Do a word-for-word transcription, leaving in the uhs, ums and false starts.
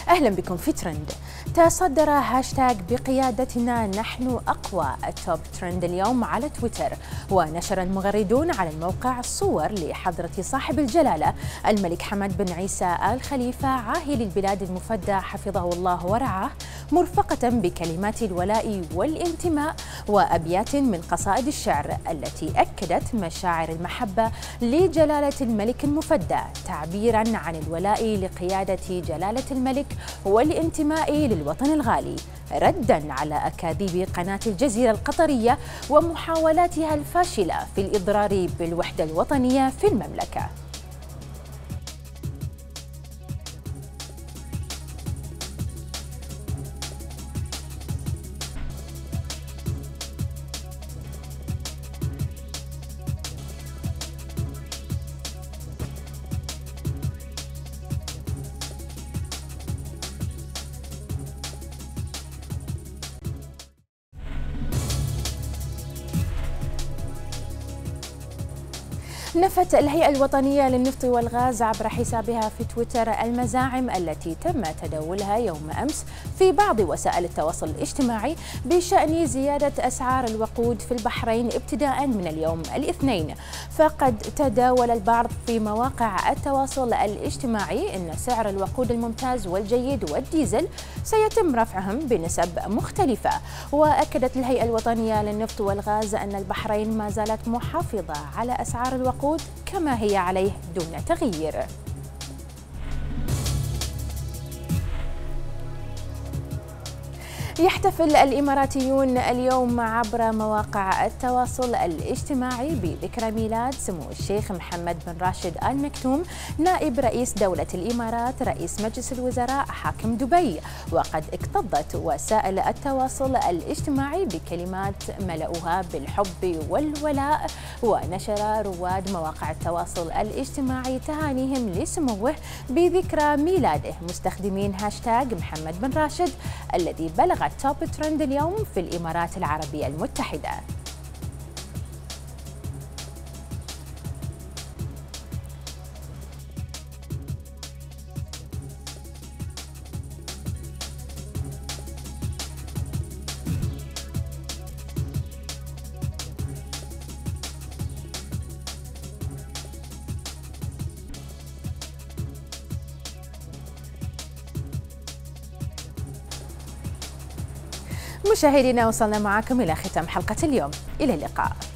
أهلا بكم في ترند. تصدر هاشتاج بقيادتنا نحن أقوى التوب ترند اليوم على تويتر، ونشر المغردون على الموقع صور لحضرة صاحب الجلالة الملك حمد بن عيسى آل خليفة عاهل البلاد المفدى حفظه الله ورعاه، مرفقة بكلمات الولاء والانتماء وأبيات من قصائد الشعر التي أكدت مشاعر المحبة لجلالة الملك المفدى، تعبيرا عن الولاء لقيادة جلالة الملك والانتماء للوطن الغالي، ردا على أكاذيب قناة الجزيرة القطرية ومحاولاتها الفاشلة في الإضرار بالوحدة الوطنية في المملكة. نفت الهيئة الوطنية للنفط والغاز عبر حسابها في تويتر المزاعم التي تم تداولها يوم أمس في بعض وسائل التواصل الاجتماعي بشأن زيادة أسعار الوقود في البحرين ابتداء من اليوم الاثنين. فقد تداول البعض في مواقع التواصل الاجتماعي أن سعر الوقود الممتاز والجيد والديزل سيتم رفعهم بنسب مختلفة. وأكدت الهيئة الوطنية للنفط والغاز أن البحرين ما زالت محافظة على أسعار الوقود كما هي عليه دون تغيير. يحتفل الإماراتيون اليوم عبر مواقع التواصل الاجتماعي بذكرى ميلاد سمو الشيخ محمد بن راشد آل مكتوم نائب رئيس دولة الإمارات رئيس مجلس الوزراء حاكم دبي. وقد اكتظت وسائل التواصل الاجتماعي بكلمات ملؤها بالحب والولاء، ونشر رواد مواقع التواصل الاجتماعي تهانيهم لسموه بذكرى ميلاده مستخدمين هاشتاج محمد بن راشد الذي بلغ توب ترند اليوم في الإمارات العربية المتحدة. مشاهدينا، وصلنا معكم إلى ختام حلقة اليوم، إلى اللقاء.